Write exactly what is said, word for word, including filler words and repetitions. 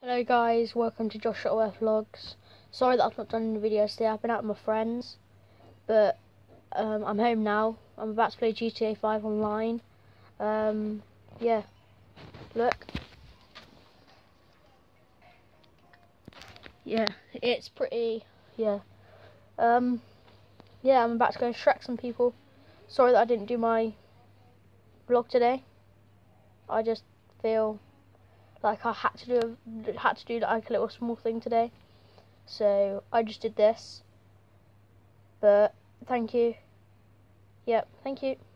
Hello guys, welcome to Josh Shuttleworth Vlogs. Sorry that I've not done any videos today. I've been out with my friends, but um, I'm home now. I'm about to play G T A five online. Um, yeah, look. Yeah, it's pretty. Yeah. Um, yeah, I'm about to go and Shrek some people. Sorry that I didn't do my vlog today. I just feel like I had to do had to do like a little small thing today, so I just did this. But thank you. Yep, thank you.